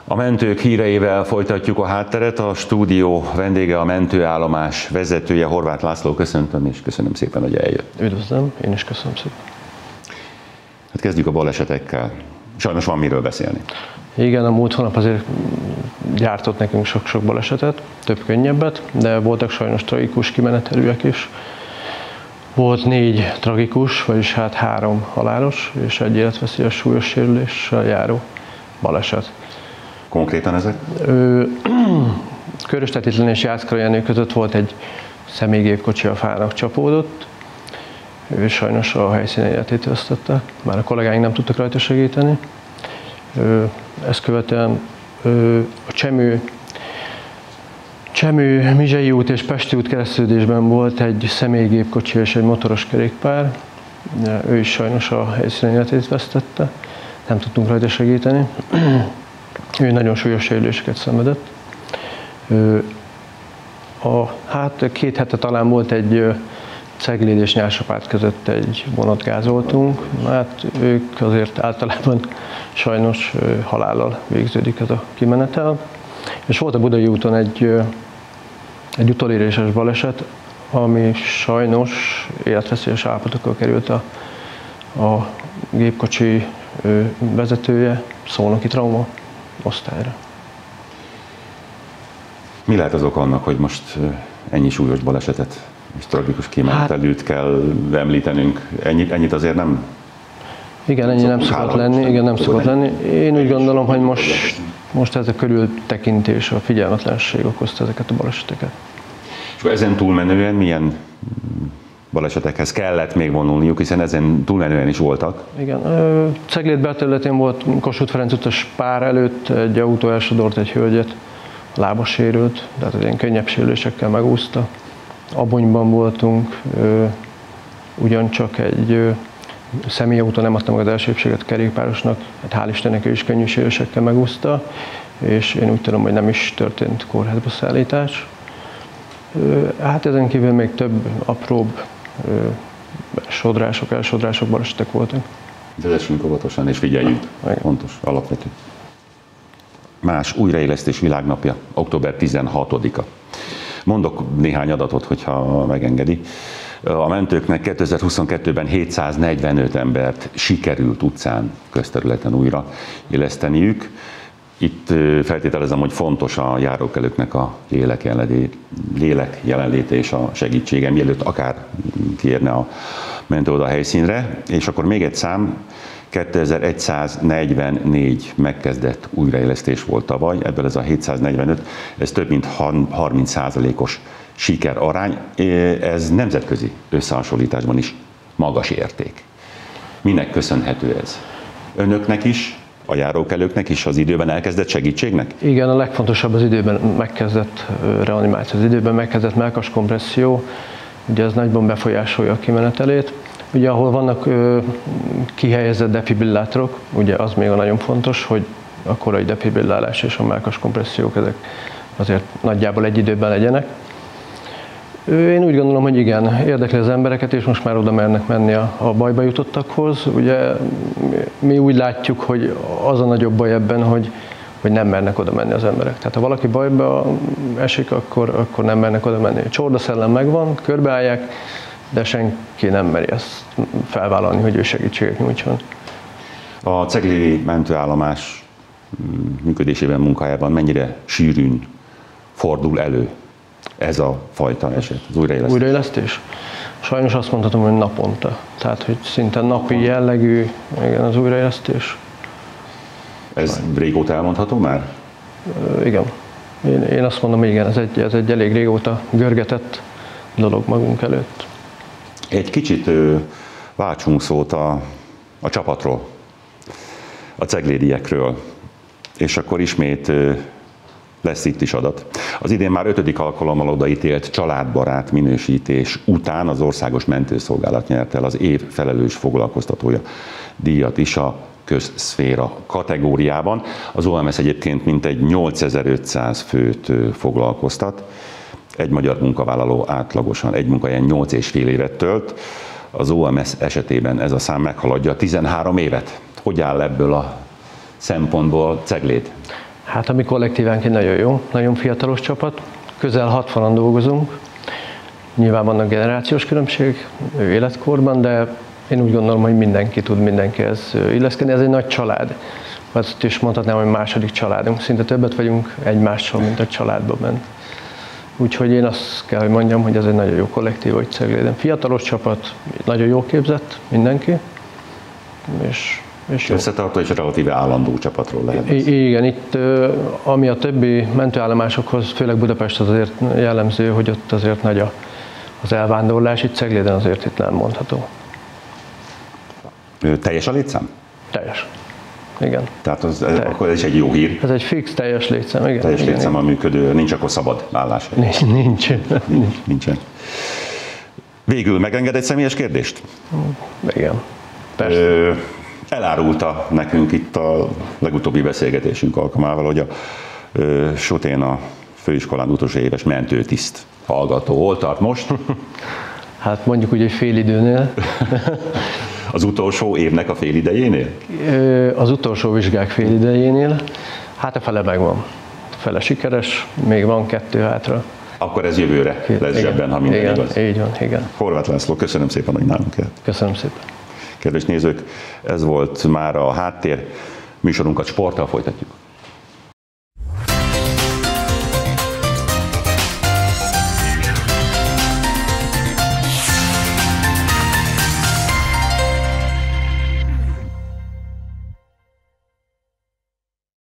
A mentők híreivel folytatjuk a hátteret. A stúdió vendége a mentőállomás vezetője, Horváth László. Köszöntöm, és köszönöm szépen, hogy eljött. Üdvözlöm, én is köszönöm szépen. Hát kezdjük a balesetekkel. Sajnos van miről beszélni. Igen, a múlt hónap azért gyártott nekünk sok-sok balesetet, több könnyebbet, de voltak sajnos tragikus kimenetelűek is. Volt 4 tragikus, vagyis hát 3 halálos és 1 életveszélyes súlyos sérüléssel járó baleset. Konkrétan ezek? Köröstetitlen és Jászkara Jenő között volt egy személygépkocsi, a fának csapódott. Ő sajnos a helyszínen életét vesztette, már a kollégáink nem tudtak rajta segíteni. Ezt követően a Csemő, Mizsei út és Pesti út keresztülésben volt egy személygépkocsi és egy motoros kerékpár. Ő is sajnos a helyszínen életét vesztette, nem tudtunk rajta segíteni. Ő nagyon súlyos sérüléseket szenvedett. Hát 2 hete talán volt egy Cegléd és Nyársapád között egy vonatgázoltunk. Hát ők azért általában sajnos halállal végződik ez a kimenetel. És volt a Budai úton egy utoléréses baleset, ami sajnos életveszélyes állapotokkal került a gépkocsi vezetője szolnoki trauma osztályra. Mi lehet az oka annak, hogy most ennyi súlyos balesetet és tragikus kimenetelűt kell említenünk? Ennyit azért nem? Igen, ennyi nem szokott lenni. Igen, nem szokott lenni. Én úgy gondolom, hogy most ez a körültekintés, a figyelmetlenség okozta ezeket a baleseteket. És ezen túlmenően milyen balesetekhez kellett még vonulniuk, hiszen ezen túlmenően is voltak? Igen, Cegléd belterületén volt Kossuth Ferenc utas pár előtt, egy autó elsodort egy hölgyet, lába sérült, tehát ilyen könnyebb sérülésekkel megúszta. Abonyban voltunk, ugyancsak egy személyautó nem adta meg az elsőbbséget kerékpárosnak, hát hál' Istennek ő is könnyű sérülésekkel megúszta, és én úgy tudom, hogy nem is történt kórházba szállítás. Hát ezen kívül még több apróbb elsodrások, balesetek voltak. Vezessünk óvatosan és figyeljünk. Fontos, alapvető. Más újraélesztés világnapja, október 16-a. Mondok néhány adatot, hogyha megengedi. A mentőknek 2022-ben 745 embert sikerült utcán, közterületen újra éleszteniük. Itt feltételezem, hogy fontos a járókelőknek a lélek jelenléte és a segítsége, mielőtt akár kiérne a mentő oda a helyszínre. És akkor még egy szám, 2144 megkezdett újraélesztés volt tavaly, ebből ez a 745, ez több mint 30%-os sikerarány, ez nemzetközi összehasonlításban is magas érték. Minek köszönhető ez? Önöknek is, a járókelőknek is, az időben elkezdett segítségnek? Igen, a legfontosabb az időben megkezdett reanimáció, az időben megkezdett mellkaskompresszió, ugye ez nagyban befolyásolja a kimenetelét. Ugye ahol vannak kihelyezett defibrillátorok, ugye az még nagyon fontos, hogy a korai defibrillálás és a mellkaskompressziók ezek azért nagyjából egy időben legyenek. Én úgy gondolom, hogy igen, érdekli az embereket, és most már oda mernek menni a bajba jutottakhoz. Ugye mi úgy látjuk, hogy az a nagyobb baj ebben, hogy nem mernek oda menni az emberek. Tehát ha valaki bajba esik, akkor nem mernek oda menni. A csordaszellem megvan, körbeállják, de senki nem meri ezt felvállalni, hogy ő segítséget nyújtson. A ceglédi mentőállomás működésében, munkájában mennyire sűrűn fordul elő ez a fajta eset, az újraélesztés? Újraélesztés? Sajnos azt mondhatom, hogy naponta. Tehát, hogy szinte napi jellegű, igen, az újraélesztés. Ez régóta elmondható már? Igen. Én azt mondom, igen, ez egy elég régóta görgetett dolog magunk előtt. Egy kicsit váltsunk szót a csapatról, a ceglédiekről, és akkor ismét lesz itt is adat. Az idén már 5. alkalommal odaítélt családbarát minősítés után az Országos Mentőszolgálat nyerte el az év felelős foglalkoztatója díjat is a közszféra kategóriában. Az OMS egyébként mintegy 8500 főt foglalkoztat. Egy magyar munkavállaló átlagosan egy munkahelyen 8,5 évet tölt. Az OMS esetében ez a szám meghaladja 13 évet. Hogy áll ebből a szempontból Cegléd? Hát a mi kollektívánk nagyon jó, nagyon fiatalos csapat, közel 60-an dolgozunk, nyilván vannak generációs különbség életkorban, de én úgy gondolom, hogy mindenki tud mindenkihez illeszkedni, ez egy nagy család. Azt is mondhatnám, hogy második családunk, szinte többet vagyunk egymással, mint a családban ment. Úgyhogy én azt kell, hogy mondjam, hogy ez egy nagyon jó kollektív, hogy Cegléden. Fiatalos csapat, nagyon jó képzett mindenki, és jó. Összetartó és relatíve állandó csapatról lehet. Igen, itt ami a többi mentőállomásokhoz, főleg Budapest azért jellemző, hogy ott azért nagy az elvándorlás, itt Cegléden azért itt nem mondható. Teljes a létszám? Teljes. Igen. Tehát akkor ez is egy jó hír. Ez egy fix teljes létszám, igen. Teljes létszámmal működő, nincs akkor szabad állás. Nincsen. Végül megenged egy személyes kérdést? Igen, persze. Elárulta nekünk itt a legutóbbi beszélgetésünk alkalmával, hogy a Sotén a főiskolán utolsó éves mentőtiszt hallgató. Hol tart most? Hát mondjuk úgy, hogy félidőnél. Az utolsó évnek a félidejénél? Az utolsó vizsgák félidejénél. Hát a fele megvan. A fele sikeres, még van 2 hátra. Akkor ez jövőre lesz zsebben, ha minden igaz. Így van, igen. Horváth László, köszönöm szépen, hogy nálunk járt. Köszönöm szépen. Kedves nézők, ez volt már a Háttér. Műsorunkat sporttal folytatjuk.